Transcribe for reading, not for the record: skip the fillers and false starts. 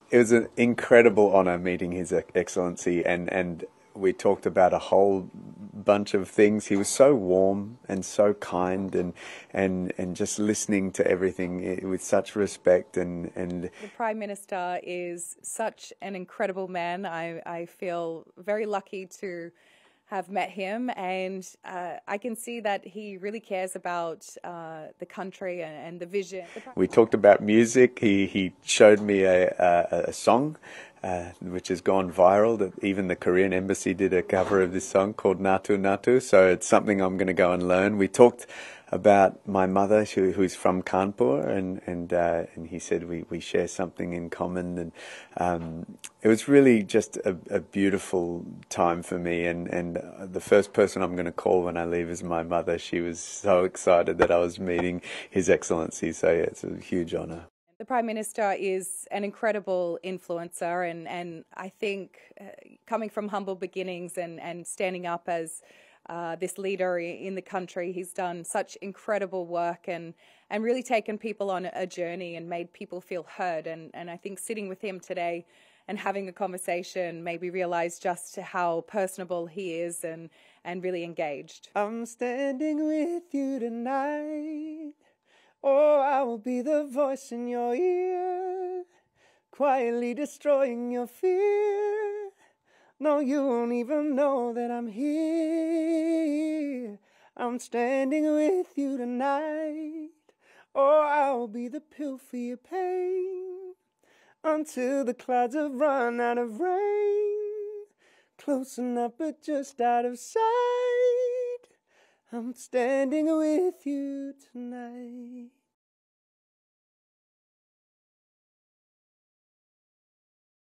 It was an incredible honor meeting His Excellency, and we talked about a whole bunch of things. He was so warm and so kind, and just listening to everything with such respect. And the Prime Minister is such an incredible man. I feel very lucky to have met him, and I can see that he really cares about the country and the vision. We talked about music. He showed me a song which has gone viral. That even the Korean embassy did a cover of this song called Natu Natu. So it's something I'm going to go and learn. We talked about my mother, who's from Kanpur, and he said we share something in common, and it was really just a beautiful time for me. And the first person I'm going to call when I leave is my mother. She was so excited that I was meeting His Excellency. So yeah, it's a huge honor. The Prime Minister is an incredible influencer, and I think coming from humble beginnings and standing up as this leader in the country, he's done such incredible work and really taken people on a journey and made people feel heard. And I think sitting with him today and having a conversation made me realize just how personable he is and really engaged. I'm standing with you tonight. Oh, I will be the voice in your ear, quietly destroying your fear. No, you won't even know that I'm here. I'm standing with you tonight. Oh, I'll be the pill for your pain, until the clouds have run out of rain. Close enough but just out of sight. I'm standing with you tonight.